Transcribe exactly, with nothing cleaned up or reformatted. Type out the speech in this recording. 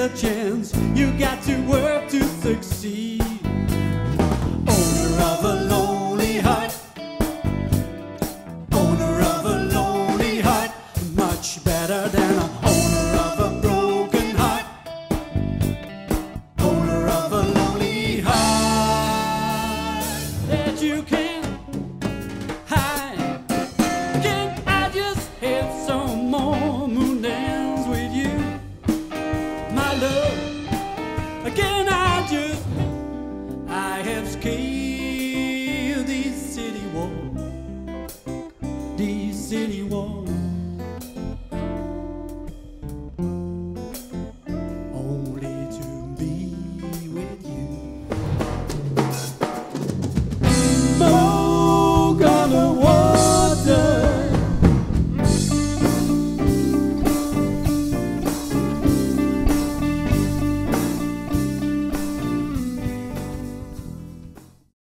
a chance. You got to work to succeed. Owner of a lonely heart, owner of a lonely heart, much better than a owner of a broken heart. Owner of a lonely heart that you can't hide. Can I just have some more moon dance with you, my love? Can I just, I have scaled these city walls, these city walls.